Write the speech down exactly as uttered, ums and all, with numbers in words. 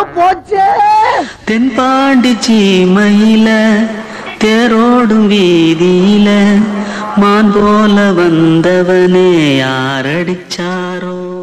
போச்சே. தென்பாண்டி சீமையில தேரோடும் வீதியில மான் போல வந்தவனே யாரடிச்சாரோ.